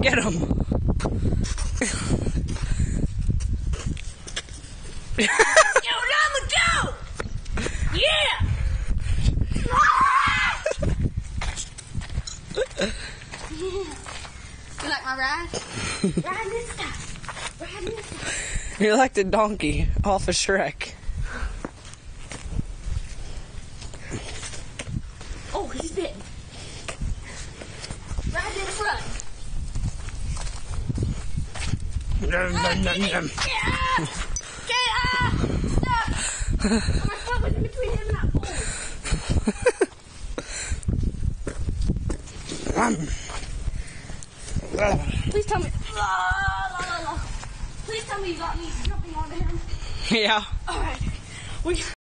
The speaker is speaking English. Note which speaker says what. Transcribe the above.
Speaker 1: Get him.
Speaker 2: Yo, Llama, go! Yeah! You like my ride? Ride this time. Ride this time.
Speaker 1: You're like the donkey off of Shrek.
Speaker 2: Oh, he's bitten. Ride to the front. Yeah! Stop! My foot was in between him and that pole. Please tell me. Please tell me you got me jumping onto him.
Speaker 1: Yeah.
Speaker 2: Alright.